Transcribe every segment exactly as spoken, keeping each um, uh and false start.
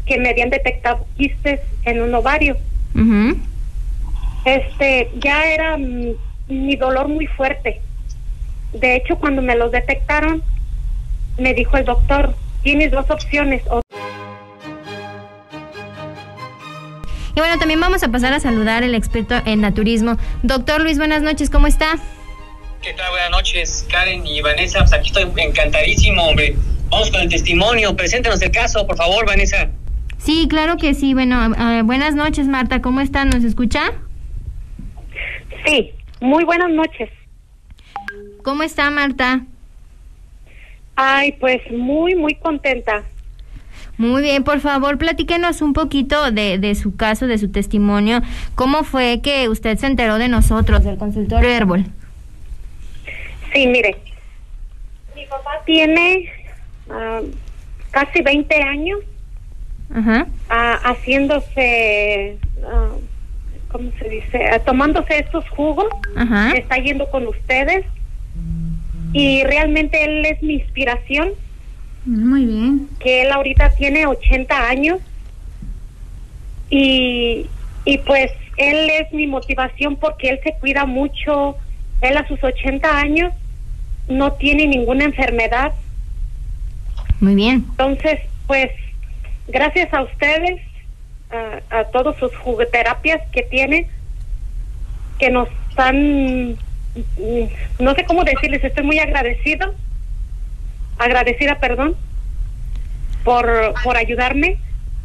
que me habían detectado quistes en un ovario. Uh-huh. Este, ya era mm, mi dolor muy fuerte. De hecho, cuando me los detectaron, me dijo el doctor, tienes dos opciones. O Y bueno, también vamos a pasar a saludar al experto en naturismo. Doctor Luis, buenas noches, ¿cómo está? ¿Qué tal? Buenas noches, Karen y Vanessa. Pues aquí estoy encantadísimo, hombre. Vamos con el testimonio. Preséntanos el caso, por favor, Vanessa. Sí, claro que sí. Bueno, uh, buenas noches, Marta. ¿Cómo está? ¿Nos escucha? Sí, muy buenas noches. ¿Cómo está, Marta? Ay, pues muy, muy contenta. Muy bien, por favor, platíquenos un poquito de, de su caso, de su testimonio. ¿Cómo fue que usted se enteró de nosotros, del consultorio Herbol? Sí, mire, mi papá tiene uh, casi veinte años Ajá. uh, haciéndose, uh, ¿cómo se dice? Uh, tomándose estos jugos. Ajá. Está yendo con ustedes y realmente él es mi inspiración. Muy bien. Que él ahorita tiene ochenta años y, y pues él es mi motivación porque él se cuida mucho. Él a sus ochenta años no tiene ninguna enfermedad. Muy bien. Entonces, pues, gracias a ustedes, a, a todos sus jugoterapias que tiene, que nos están, no sé cómo decirles, estoy muy agradecido, agradecida, perdón, por, por ayudarme.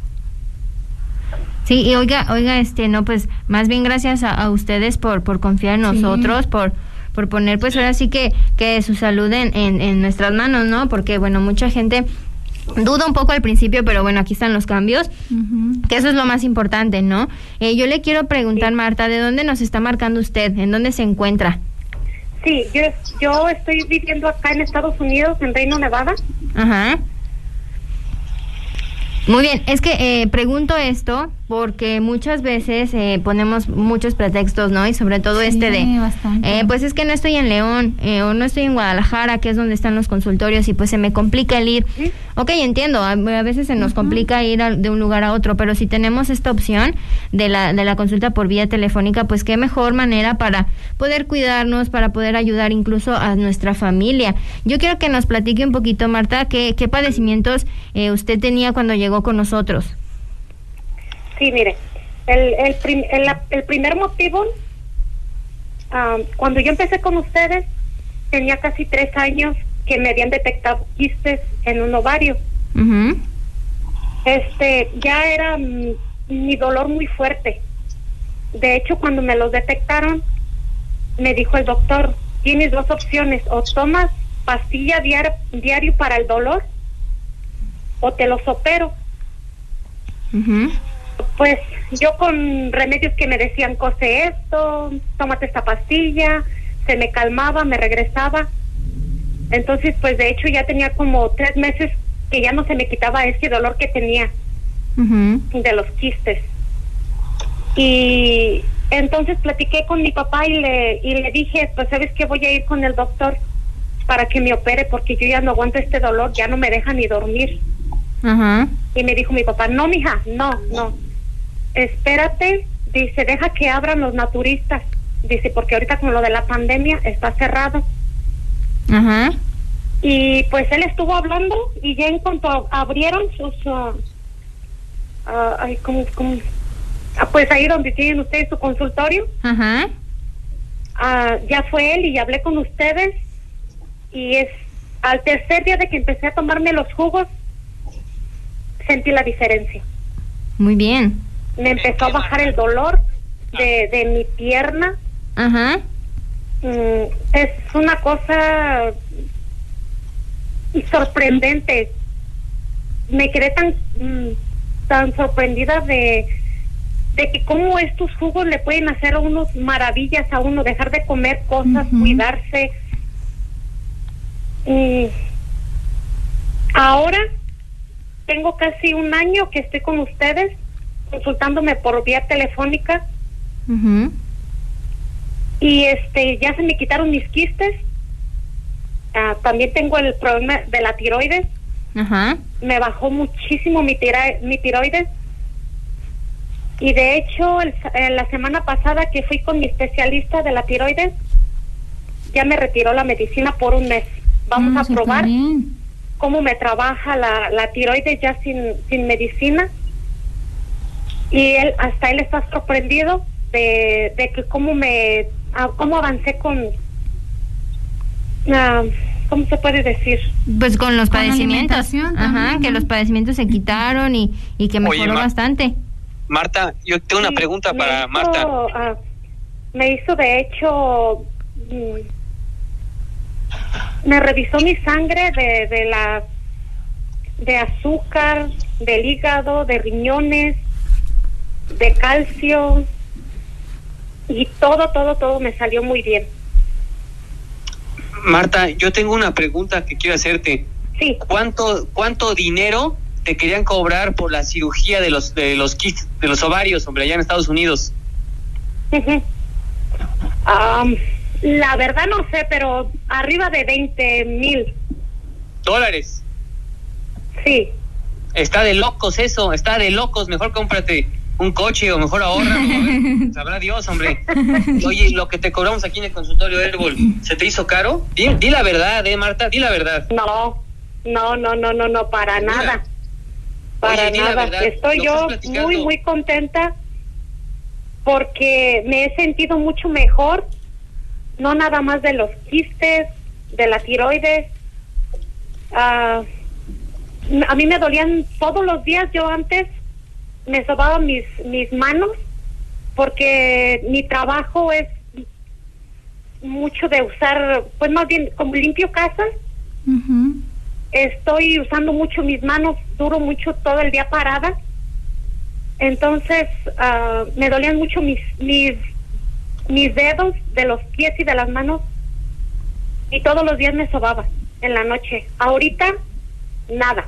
Sí, y oiga, oiga, este, no, pues, más bien gracias a, a ustedes por, por confiar en nosotros, sí. por, por poner, pues, ahora sí que, que su salud en, en, en nuestras manos, ¿no? Porque, bueno, mucha gente duda un poco al principio, pero bueno, aquí están los cambios, uh-huh. que eso es lo más importante, ¿no? Eh, yo le quiero preguntar, sí. Marta, ¿de dónde nos está marcando usted? ¿En dónde se encuentra? Sí, yo, yo estoy viviendo acá en Estados Unidos, en Reno, Nevada. Ajá. Muy bien, es que eh, pregunto esto porque muchas veces eh, ponemos muchos pretextos, ¿no? Y sobre todo sí, este de, eh, pues es que no estoy en León eh, o no estoy en Guadalajara, que es donde están los consultorios y pues se me complica el ir. ¿Sí? Ok, entiendo, a, a veces se nos uh-huh. complica ir a, de un lugar a otro, pero si tenemos esta opción de la, de la consulta por vía telefónica, pues qué mejor manera para poder cuidarnos, para poder ayudar incluso a nuestra familia. Yo quiero que nos platique un poquito, Marta, qué, qué padecimientos eh, usted tenía cuando llegó con nosotros. Sí, mire, el, el, prim, el, el primer motivo, um, cuando yo empecé con ustedes, tenía casi tres años que me habían detectado quistes en un ovario. Uh-huh. Este, ya era m, mi dolor muy fuerte. De hecho, cuando me los detectaron, me dijo el doctor, tienes dos opciones, o tomas pastilla diario, diario para el dolor, o te los opero. Uh-huh. Pues yo con remedios que me decían, cose esto, tómate esta pastilla, se me calmaba, me regresaba. Entonces, pues de hecho ya tenía como tres meses que ya no se me quitaba ese dolor que tenía uh-huh. de los quistes. Y entonces platiqué con mi papá y le, y le dije, pues sabes que voy a ir con el doctor para que me opere porque yo ya no aguanto este dolor, ya no me deja ni dormir. Uh-huh. Y me dijo mi papá, no, mija, no, no, espérate, dice, deja que abran los naturistas, dice, porque ahorita con lo de la pandemia está cerrado. Ajá. Uh-huh. Y pues él estuvo hablando y ya en cuanto abrieron sus, uh, uh, ay, ¿cómo, cómo? Uh, pues ahí donde tienen ustedes su consultorio, ajá. Uh-huh. Uh, ya fue él y hablé con ustedes y es al tercer día de que empecé a tomarme los jugos, sentí la diferencia. Muy bien. Me empezó a bajar el dolor de, de mi pierna. Ajá. Mm, es una cosa sorprendente. Me quedé tan mm, tan sorprendida de de que cómo estos jugos le pueden hacer a unos maravillas a uno, dejar de comer cosas, uh-huh. cuidarse. Mm, ahora tengo casi un año que estoy con ustedes, consultándome por vía telefónica. Uh-huh. Y este, ya se me quitaron mis quistes. Uh, también tengo el problema de la tiroides. Ajá. Me bajó muchísimo mi, tira, mi tiroides. Y de hecho, el, eh, la semana pasada que fui con mi especialista de la tiroides, ya me retiró la medicina por un mes. Vamos mm, a probar cómo me trabaja la, la tiroides ya sin, sin medicina. Y él, hasta él está sorprendido de, de que cómo me, uh, cómo avancé con, uh, ¿cómo se puede decir? Pues con los con padecimientos. Ajá, ¿no? Que los padecimientos se quitaron y, y que mejoró Oye, Ma- bastante. Marta, yo tengo sí, una pregunta para hizo, Marta. Uh, me hizo de hecho, mm, me revisó mi sangre de, de la, de azúcar, del hígado, de riñones, de calcio, y todo, todo, todo me salió muy bien. Marta, yo tengo una pregunta que quiero hacerte. Sí. ¿Cuánto, cuánto dinero te querían cobrar por la cirugía de los de los kits, de los ovarios, hombre, allá en Estados Unidos? Uh-huh. Um, la verdad no sé, pero arriba de veinte mil. ¿Dólares? Sí. Está de locos eso, está de locos. Mejor cómprate un coche o mejor ahorra. ¿No? Sabrá Dios, hombre. Oye, lo que te cobramos aquí en el consultorio Herbol, ¿se te hizo caro? Di, di la verdad, eh, Marta, di la verdad. No, no, no, no, no, no, para Mira. nada. Para Oye, nada. Estoy yo muy, muy contenta porque me he sentido mucho mejor, no nada más de los quistes, de la tiroides. Uh, a mí me dolían todos los días. Yo antes me sobaban mis, mis manos porque mi trabajo es mucho de usar, pues más bien como limpio casas. Uh-huh. Estoy usando mucho mis manos, duro mucho todo el día parada. Entonces uh, me dolían mucho mis, mis mis dedos de los pies y de las manos, y todos los días me sobaba en la noche. Ahorita nada.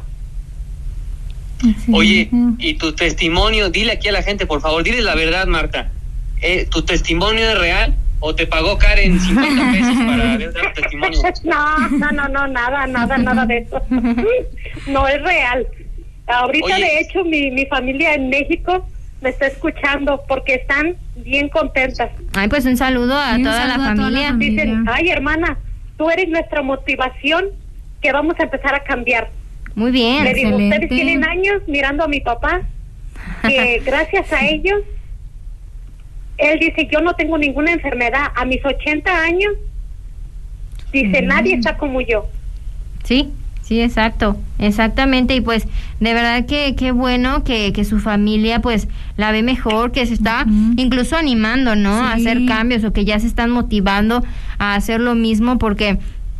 Sí. Oye, y tu testimonio, dile aquí a la gente, por favor, dile la verdad, Marta. Eh, ¿Tu testimonio es real o te pagó Karen cincuenta pesos para dar tu testimonio? No, no, no, no, nada, nada, nada de eso. No es real. Ahorita, Oye, de hecho, mi, mi familia en México me está escuchando porque están bien contentas. Ay, pues un saludo a, sí, toda, un saludo la a toda la familia. Dicen, ay, hermana, tú eres nuestra motivación, que vamos a empezar a cambiar. Muy bien. Le digo, ustedes tienen años mirando a mi papá, que gracias a ellos, él dice, yo no tengo ninguna enfermedad. A mis ochenta años, dice, mm. nadie está como yo. Sí, sí, exacto, exactamente. Y pues, de verdad que qué bueno que, que su familia pues la ve mejor, que se está uh-huh. incluso animando, ¿no? Sí. A hacer cambios, o que ya se están motivando a hacer lo mismo, porque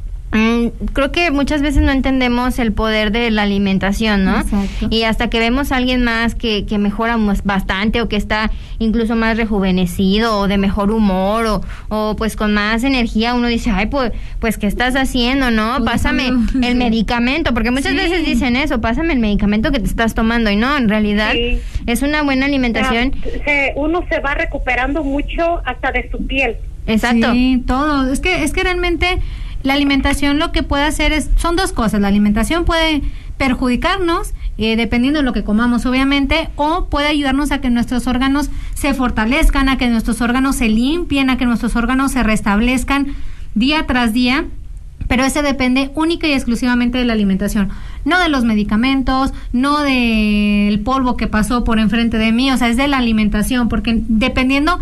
Mm, creo que muchas veces no entendemos el poder de la alimentación, ¿no? Exacto. Y hasta que vemos a alguien más que, que mejora bastante, o que está incluso más rejuvenecido, o de mejor humor, o, o pues con más energía, uno dice, ay, pues, pues ¿qué estás haciendo, no? Pues, pásame no. el medicamento, porque muchas sí. veces dicen eso, pásame el medicamento que te estás tomando, y no, en realidad sí. es una buena alimentación. Ya, se, uno se va recuperando mucho hasta de su piel. Exacto. Sí, todo. Es que, es que realmente la alimentación lo que puede hacer es, son dos cosas. La alimentación puede perjudicarnos, eh, dependiendo de lo que comamos, obviamente, o puede ayudarnos a que nuestros órganos se fortalezcan, a que nuestros órganos se limpien, a que nuestros órganos se restablezcan día tras día. Pero ese depende única y exclusivamente de la alimentación, no de los medicamentos, no del polvo que pasó por enfrente de mí, o sea, es de la alimentación, porque dependiendo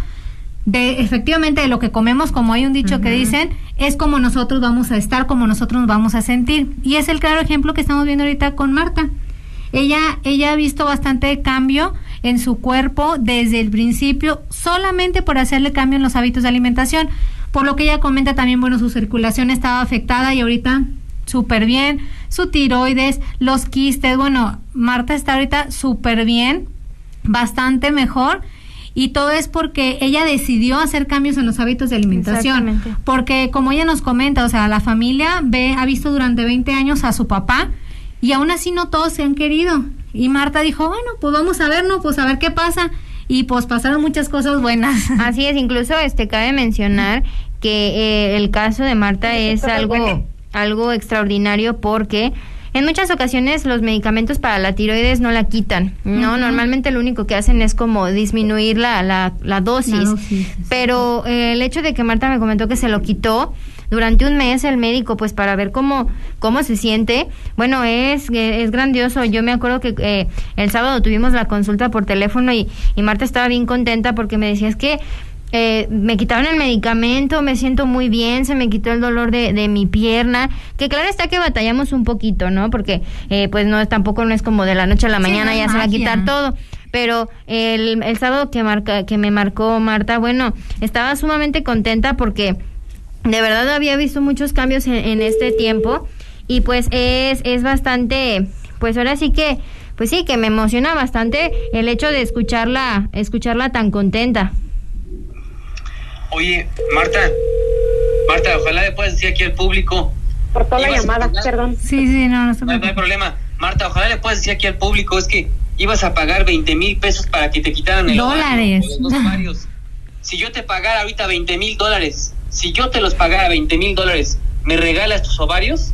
de efectivamente de lo que comemos, como hay un dicho uh-huh. que dicen, es como nosotros vamos a estar, como nosotros nos vamos a sentir. Y es el claro ejemplo que estamos viendo ahorita con Marta. Ella, ella ha visto bastante cambio en su cuerpo desde el principio, solamente por hacerle cambio en los hábitos de alimentación. Por lo que ella comenta también, bueno, su circulación estaba afectada y ahorita súper bien, su tiroides, los quistes, bueno, Marta está ahorita súper bien, bastante mejor. Y todo es porque ella decidió hacer cambios en los hábitos de alimentación. Porque como ella nos comenta, o sea, la familia ve, ha visto durante veinte años a su papá, y aún así no todos se han querido. Y Marta dijo, bueno, pues vamos a ver, ¿no? Pues a ver qué pasa. Y pues pasaron muchas cosas buenas. Así es, incluso este cabe mencionar que eh, el caso de Marta es algo, algo extraordinario, porque en muchas ocasiones los medicamentos para la tiroides no la quitan, ¿no? Uh-huh. Normalmente lo único que hacen es como disminuir la, la, la dosis, la dosis pero eh, el hecho de que Marta me comentó que se lo quitó durante un mes el médico, pues para ver cómo cómo se siente, bueno, es es grandioso. Yo me acuerdo que eh, el sábado tuvimos la consulta por teléfono y, y Marta estaba bien contenta porque me decía, es que Eh, me quitaron el medicamento, me siento muy bien, se me quitó el dolor de, de mi pierna, que claro está que batallamos un poquito, ¿no? Porque eh, pues no, tampoco no es como de la noche a la mañana, sí, no ya magia. Se va a quitar todo, pero el, el sábado que marca, que me marcó Marta, bueno, estaba sumamente contenta porque de verdad había visto muchos cambios en, en este tiempo y pues es, es bastante, pues ahora sí que, pues sí, que me emociona bastante el hecho de escucharla, escucharla tan contenta. Oye, Marta, Marta, ojalá le puedas decir aquí al público. Por toda la llamada, perdón. Sí, sí, no, no, no, no hay problema. Marta, ojalá le puedas decir aquí al público, es que ibas a pagar veinte mil pesos para que te quitaran el dólares. Ovario, los dos ovarios. Si yo te pagara ahorita veinte mil dólares, si yo te los pagara veinte mil dólares, ¿me regalas tus ovarios?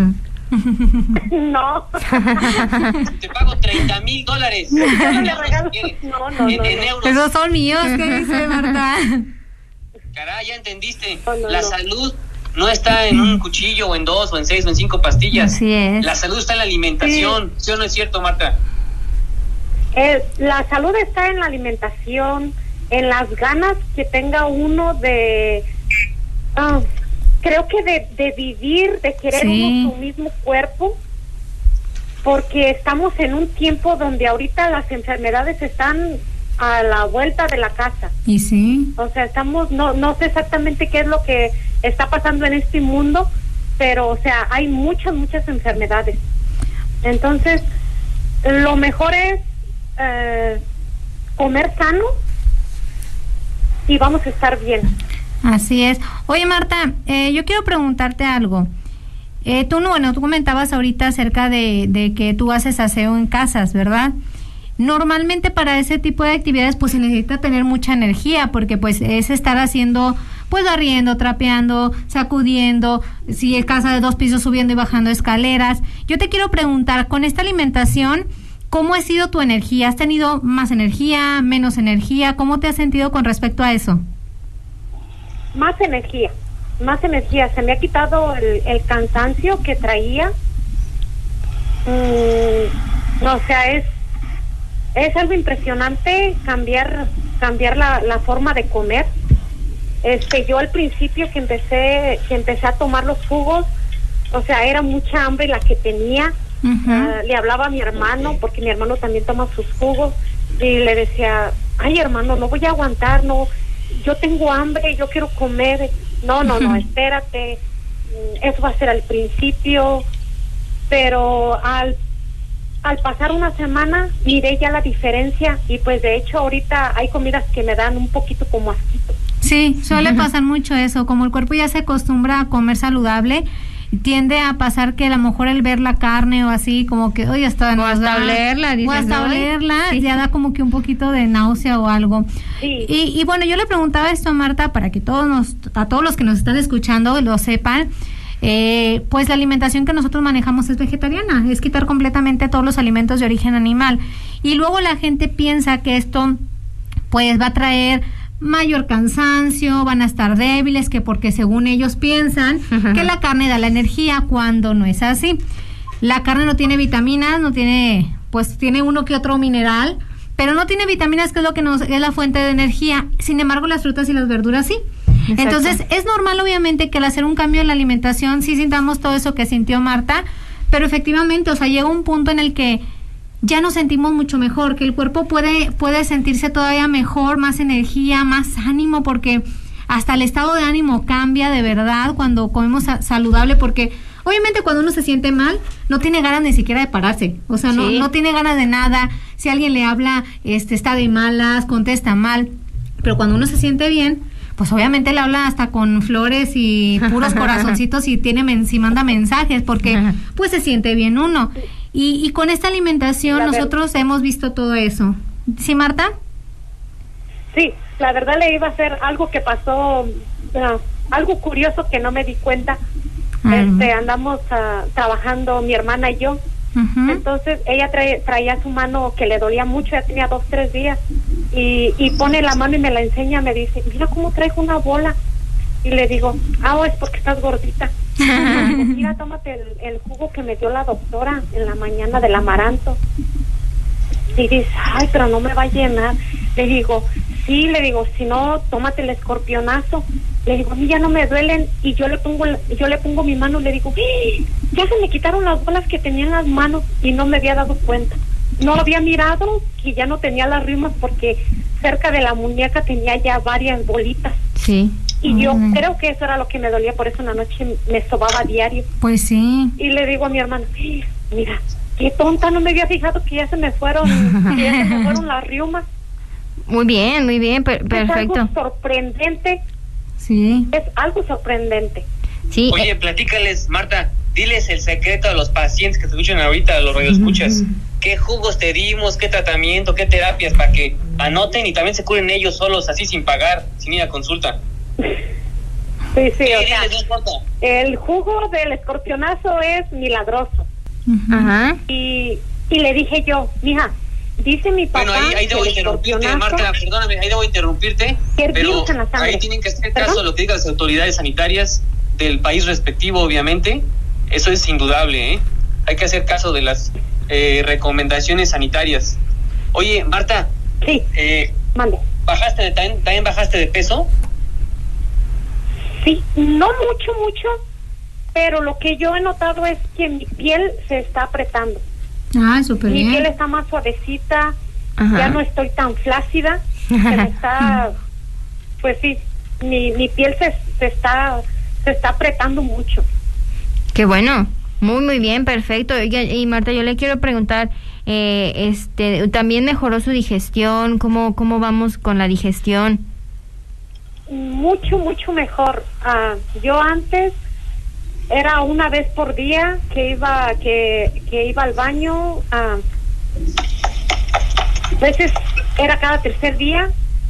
No. Te pago treinta mil dólares. No, no, regalo. no, no, en, no, en no. euros. Esos son míos, ¿qué dice Marta? Caray, ya entendiste. No, no, la no. salud no está en un cuchillo o en dos o en seis o en cinco pastillas. Así es. La salud está en la alimentación. ¿Sí, ¿Sí o no es cierto, Marta? Eh, la salud está en la alimentación, en las ganas que tenga uno de, uh, creo que de, de vivir, de querer sí. uno su mismo cuerpo, porque estamos en un tiempo donde ahorita las enfermedades están a la vuelta de la casa. Y sí. O sea, estamos, no, no sé exactamente qué es lo que está pasando en este mundo, pero, o sea, hay muchas, muchas enfermedades. Entonces, lo mejor es eh, comer sano y vamos a estar bien. Así es. Oye, Marta, eh, yo quiero preguntarte algo. Eh, tú, no, bueno, tú comentabas ahorita acerca de, de que tú haces aseo en casas, ¿verdad? Normalmente para ese tipo de actividades pues se necesita tener mucha energía porque pues es estar haciendo pues barriendo, trapeando, sacudiendo, si es casa de dos pisos subiendo y bajando escaleras. Yo te quiero preguntar, con esta alimentación, ¿cómo ha sido tu energía? ¿Has tenido más energía, menos energía? ¿Cómo te has sentido con respecto a eso? Más energía, más energía. Se me ha quitado el, el cansancio que traía. Mm, o sea, es Es algo impresionante cambiar cambiar la, la forma de comer. Este, yo al principio que empecé que empecé a tomar los jugos, o sea, era mucha hambre la que tenía. Uh-huh. Uh, le hablaba a mi hermano, porque mi hermano también toma sus jugos, y le decía, ay hermano, no voy a aguantar, no, yo tengo hambre, yo quiero comer. No, no, uh-huh. no, espérate, eso va a ser al principio, pero al Al pasar una semana miré ya la diferencia y pues de hecho ahorita hay comidas que me dan un poquito como asquito. Sí, suele pasar mucho eso, como el cuerpo ya se acostumbra a comer saludable, tiende a pasar que a lo mejor el ver la carne o así como que, oye, hasta o hasta olerla, o hasta olerla, sí. ya da como que un poquito de náusea o algo. Sí. Y, y bueno, yo le preguntaba esto a Marta para que todos nos, a todos los que nos están escuchando lo sepan. Eh, pues la alimentación que nosotros manejamos es vegetariana, es quitar completamente todos los alimentos de origen animal, y luego la gente piensa que esto pues va a traer mayor cansancio, van a estar débiles, que porque según ellos piensan uh-huh. que la carne da la energía, cuando no es así. La carne no tiene vitaminas, no tiene, pues tiene uno que otro mineral, pero no tiene vitaminas, que es lo que nos es la fuente de energía. Sin embargo, las frutas y las verduras sí. Exacto. Entonces, es normal obviamente que al hacer un cambio en la alimentación sí sintamos todo eso que sintió Marta, pero efectivamente, o sea, llega un punto en el que ya nos sentimos mucho mejor, que el cuerpo puede puede sentirse todavía mejor, más energía, más ánimo, porque hasta el estado de ánimo cambia de verdad cuando comemos saludable, porque obviamente cuando uno se siente mal, no tiene ganas ni siquiera de pararse, o sea, sí. no, no tiene ganas de nada. Si alguien le habla, este está de malas, contesta mal, pero cuando uno se siente bien, pues obviamente le habla hasta con flores y puros corazoncitos y tiene men- si manda mensajes, porque pues se siente bien uno. Y, y con esta alimentación la nosotros ver- hemos visto todo eso. ¿Sí, Marta? Sí, la verdad le iba a hacer algo que pasó, uh, algo curioso que no me di cuenta. este, andamos uh, trabajando mi hermana y yo. Uh-huh. Entonces ella trae, traía su mano que le dolía mucho, ya tenía dos, tres días, y, y pone la mano y me la enseña, me dice, mira cómo traigo una bola. Y le digo, ah, oh, es porque estás gordita. Digo, mira, tómate el, el jugo que me dio la doctora en la mañana del amaranto. Y dice, ay, pero no me va a llenar. Le digo, sí, le digo, si no, tómate el escorpionazo. Le digo, a mí ya no me duelen. Y yo le pongo yo le pongo mi mano y le digo, ¡eh! Ya se me quitaron las bolas que tenía en las manos y no me había dado cuenta. No había mirado y ya no tenía las rimas porque cerca de la muñeca tenía ya varias bolitas. Sí. Y yo mm. creo que eso era lo que me dolía, por eso en la noche me sobaba diario. Pues sí. Y le digo a mi hermano, mira, qué tonta, no me había fijado que ya se me fueron, que ya se me fueron las riumas. Muy bien, muy bien, per- perfecto. Es algo sorprendente. Sí. Es algo sorprendente. Sí. Oye, eh. platícales, Marta, diles el secreto a los pacientes que te escuchan ahorita, a los radioescuchas. Uh-huh. ¿Qué jugos te dimos, qué tratamiento, qué terapias, para que anoten y también se curen ellos solos, así sin pagar, sin ir a consulta? Sí, sí, o sea, el jugo del escorpionazo es milagroso. Ajá. Y, y le dije yo, mija, dice mi papá. Bueno, ahí, ahí debo interrumpirte, Marta, perdóname, ahí debo interrumpirte, pero ahí tienen que hacer caso a lo que digan las autoridades sanitarias del país respectivo, obviamente. Eso es indudable, ¿eh? Hay que hacer caso de las eh, recomendaciones sanitarias. Oye, Marta. Sí. Eh, Mande. ¿Bajaste de, también, también bajaste de peso? Sí, no mucho, mucho, pero lo que yo he notado es que mi piel se está apretando. Ah, súper bien. Mi piel está más suavecita, ajá, ya no estoy tan flácida, se me está, pues sí, mi, mi piel se, se está se está apretando mucho. Qué bueno, muy muy bien, perfecto. Y, y Marta, yo le quiero preguntar, eh, este, ¿también mejoró su digestión? ¿Cómo, cómo vamos con la digestión? Mucho, mucho mejor. Uh, yo antes era una vez por día que iba que, que iba al baño. Uh, a veces era cada tercer día.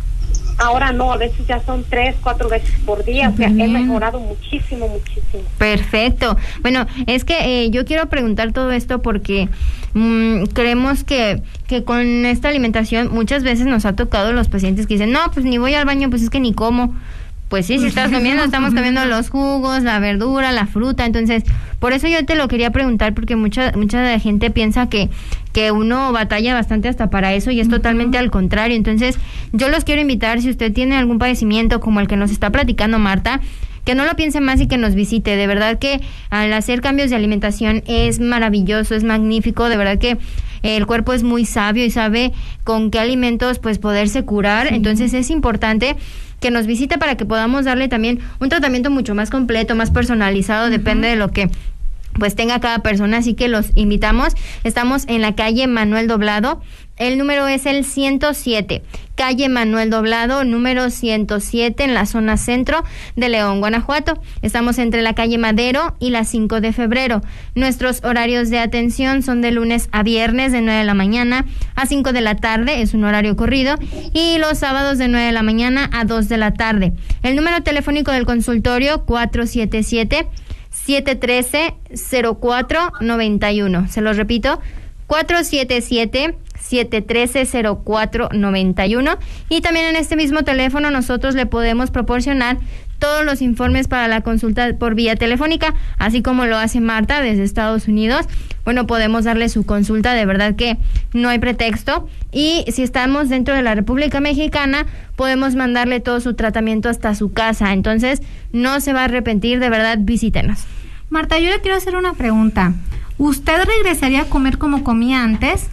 Ahora no, a veces ya son tres, cuatro veces por día. O sea, he mejorado muchísimo, muchísimo. Perfecto. Bueno, es que eh, yo quiero preguntar todo esto porque mmm, creemos que, que con esta alimentación muchas veces nos ha tocado los pacientes que dicen, no, pues ni voy al baño, pues es que ni como. Pues sí, si estás comiendo, estamos comiendo los jugos, la verdura, la fruta. Entonces, por eso yo te lo quería preguntar, porque mucha mucha gente piensa que, que uno batalla bastante hasta para eso y es uh-huh. totalmente al contrario. Entonces, yo los quiero invitar, si usted tiene algún padecimiento como el que nos está platicando Marta, que no lo piense más y que nos visite. De verdad que al hacer cambios de alimentación es maravilloso, es magnífico. De verdad que el cuerpo es muy sabio y sabe con qué alimentos pues poderse curar. Sí. Entonces, es importante que nos visite para que podamos darle también un tratamiento mucho más completo, más personalizado, uh-huh. depende de lo que pues tenga cada persona, así que los invitamos. Estamos en la calle Manuel Doblado, el número es el ciento siete, calle Manuel Doblado, número ciento siete, en la zona centro de León, Guanajuato. Estamos entre la calle Madero y la cinco de febrero. Nuestros horarios de atención son de lunes a viernes de nueve de la mañana a cinco de la tarde, es un horario corrido, y los sábados de nueve de la mañana a dos de la tarde. El número telefónico del consultorio cuatro siete siete, siete uno tres, cero cuatro nueve uno. Se los repito, cuatro siete siete, siete uno tres, cero cuatro nueve uno. Y también en este mismo teléfono nosotros le podemos proporcionar todos los informes para la consulta por vía telefónica, así como lo hace Marta desde Estados Unidos. Bueno, podemos darle su consulta, de verdad que no hay pretexto. Y si estamos dentro de la República Mexicana, podemos mandarle todo su tratamiento hasta su casa. Entonces, no se va a arrepentir, de verdad, visítenos. Marta, yo le quiero hacer una pregunta. ¿Usted regresaría a comer como comía antes?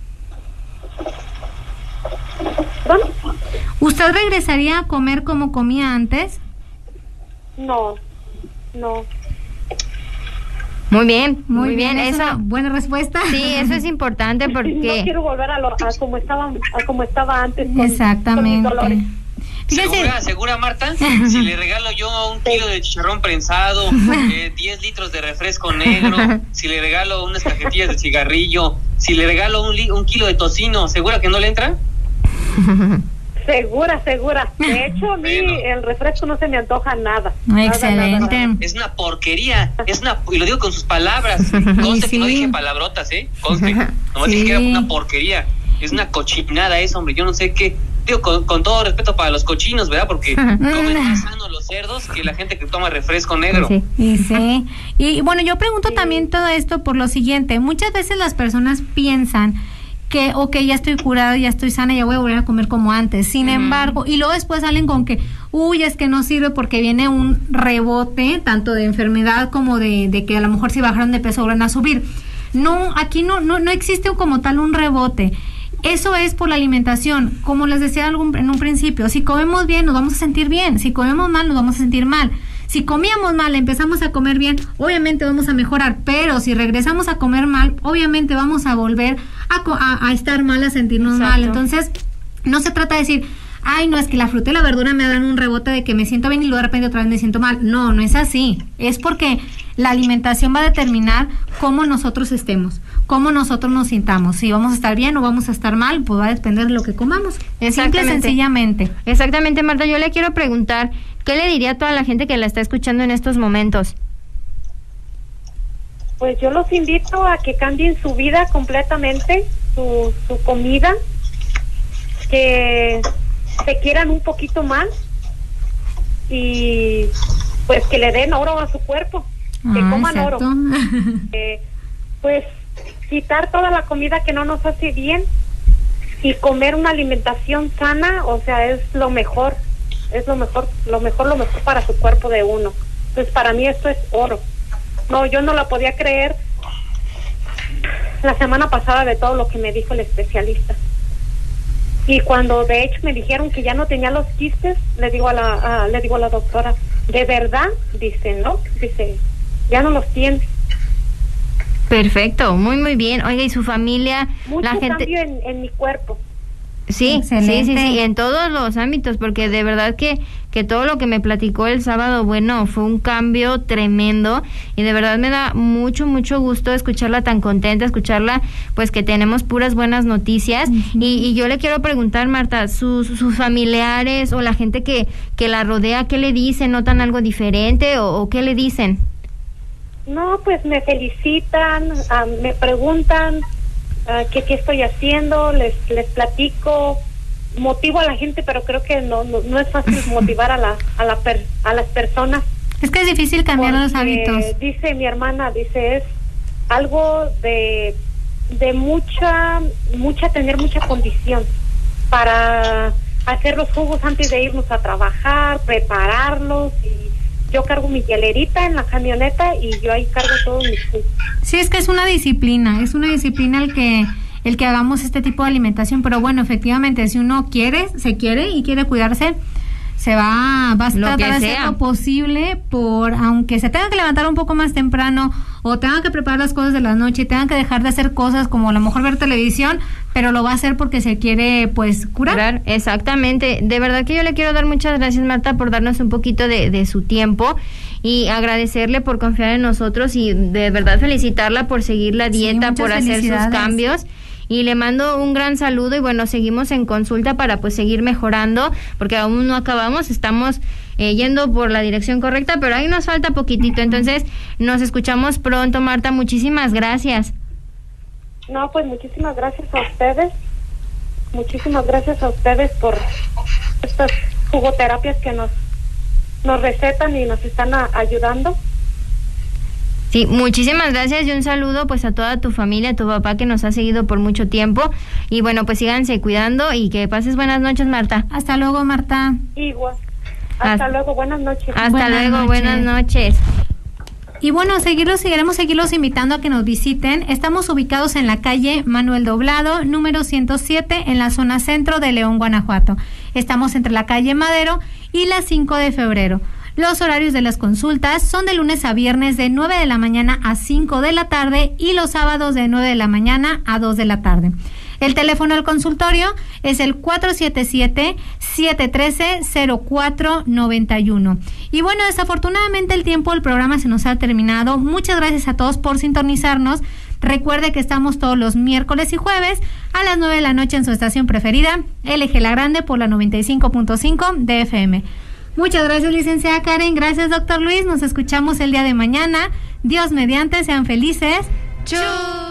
¿Perdón? ¿Usted regresaría a comer como comía antes? No, no. Muy bien, muy, muy bien, bien. Es eso, una buena respuesta. Sí, eso es importante porque no quiero volver a, lo, a como estaba a como estaba antes. Con, exactamente. Con mis ¿Segura, segura, Marta? Si le regalo yo un kilo de chicharrón prensado, eh, diez litros de refresco negro, si le regalo unas cajetillas de cigarrillo, si le regalo un, li- un kilo de tocino, ¿segura que no le entra? Segura, segura. De hecho, a mí bueno. el refresco no se me antoja nada. Excelente. Nada, nada, nada. Es una porquería. Es una, y lo digo con sus palabras. Conste sí. que no dije palabrotas, ¿eh? Conste. No sí. dije que era una porquería. Es una cochinada eso, hombre. Yo no sé qué. Digo, con, con todo respeto para los cochinos, ¿verdad? Porque comen más sano los cerdos que la gente que toma refresco negro. Sí, y sí. Y bueno, yo pregunto sí. también todo esto por lo siguiente. Muchas veces las personas piensan que, ok, ya estoy curada, ya estoy sana, ya voy a volver a comer como antes. Sin uh-huh. embargo, y luego después salen con que, uy, es que no sirve porque viene un rebote, tanto de enfermedad como de, de que a lo mejor si bajaron de peso vuelven a subir. No, aquí no, no, no existe como tal un rebote. Eso es por la alimentación. Como les decía en un principio, si comemos bien nos vamos a sentir bien, si comemos mal nos vamos a sentir mal. Si comíamos mal, empezamos a comer bien, obviamente vamos a mejorar, pero si regresamos a comer mal, obviamente vamos a volver a, a, a estar mal, a sentirnos Exacto. mal. Entonces, no se trata de decir, ay, no, es que la fruta y la verdura me dan un rebote de que me siento bien y luego de repente otra vez me siento mal. No, no es así. Es porque la alimentación va a determinar cómo nosotros estemos, cómo nosotros nos sintamos. Si vamos a estar bien o vamos a estar mal, pues va a depender de lo que comamos. Simple y sencillamente. Exactamente, Marta. Yo le quiero preguntar, ¿qué le diría a toda la gente que la está escuchando en estos momentos? Pues yo los invito a que cambien su vida completamente, su, su comida, que se quieran un poquito más y pues que le den oro a su cuerpo, que ah, coman exacto. oro. Eh, pues quitar toda la comida que no nos hace bien y comer una alimentación sana, o sea, es lo mejor, es lo mejor, lo mejor, lo mejor para su cuerpo de uno. Pues para mí esto es oro. No, yo no la podía creer la semana pasada de todo lo que me dijo el especialista. Y cuando de hecho me dijeron que ya no tenía los quistes, le digo a la a, le digo a la doctora, ¿de verdad? Dice, no, dice, ya no los tienes. Perfecto, muy muy bien. Oiga, ¿y su familia? Mucho la gente... cambio en, en mi cuerpo. Sí, Excelente. sí, sí, sí, en todos los ámbitos, porque de verdad que, que todo lo que me platicó el sábado, bueno, fue un cambio tremendo y de verdad me da mucho, mucho gusto escucharla tan contenta, escucharla, pues que tenemos puras buenas noticias. Uh-huh. y, y yo le quiero preguntar, Marta, sus, sus familiares o la gente que, que la rodea, ¿qué le dicen? ¿Notan algo diferente o, o qué le dicen? No, pues me felicitan, uh, me preguntan Uh, ¿qué, qué estoy haciendo? Les les platico, motivo a la gente, pero creo que no no, no es fácil motivar a la a la per, a las personas. Es que es difícil cambiar los hábitos. Dice mi hermana, dice, es algo de de mucha mucha tener mucha condición para hacer los jugos antes de irnos a trabajar, prepararlos, y yo cargo mi hielerita en la camioneta y yo ahí cargo todos mis jugos. Sí, es que es una disciplina, es una disciplina el que el que hagamos este tipo de alimentación, pero bueno, efectivamente, si uno quiere, se quiere y quiere cuidarse, se va, va a tratar de hacer lo posible por, aunque se tenga que levantar un poco más temprano o tenga que preparar las cosas de la noche y tenga que dejar de hacer cosas como a lo mejor ver televisión, pero lo va a hacer porque se quiere, pues, curar. curar. Exactamente. De verdad que yo le quiero dar muchas gracias, Marta, por darnos un poquito de, de su tiempo y agradecerle por confiar en nosotros y de verdad felicitarla por seguir la dieta, sí, por hacer sus cambios. Y le mando un gran saludo y bueno, seguimos en consulta para pues seguir mejorando, porque aún no acabamos, estamos eh, yendo por la dirección correcta, pero ahí nos falta poquitito, entonces nos escuchamos pronto, Marta, muchísimas gracias. No, pues muchísimas gracias a ustedes, muchísimas gracias a ustedes por estas jugoterapias que nos, nos recetan y nos están a, ayudando. Sí, muchísimas gracias y un saludo pues a toda tu familia, a tu papá que nos ha seguido por mucho tiempo y bueno, pues síganse cuidando y que pases buenas noches, Marta. Hasta luego, Marta. Igual. Hasta, hasta luego, buenas noches. Hasta buenas luego, noches. buenas noches. Y bueno, seguirlos, seguiremos seguirlos invitando a que nos visiten. Estamos ubicados en la calle Manuel Doblado, número ciento siete, en la zona centro de León, Guanajuato. Estamos entre la calle Madero y la cinco de febrero. Los horarios de las consultas son de lunes a viernes de nueve de la mañana a cinco de la tarde y los sábados de nueve de la mañana a dos de la tarde. El teléfono del consultorio es el cuatro siete siete, siete uno tres, cero cuatro nueve uno. Y bueno, desafortunadamente el tiempo del programa se nos ha terminado. Muchas gracias a todos por sintonizarnos. Recuerde que estamos todos los miércoles y jueves a las nueve de la noche en su estación preferida, L G La Grande, por la noventa y cinco punto cinco de F M. Muchas gracias, licenciada Karen. Gracias, doctor Luis. Nos escuchamos el día de mañana. Dios mediante, sean felices. ¡Chau!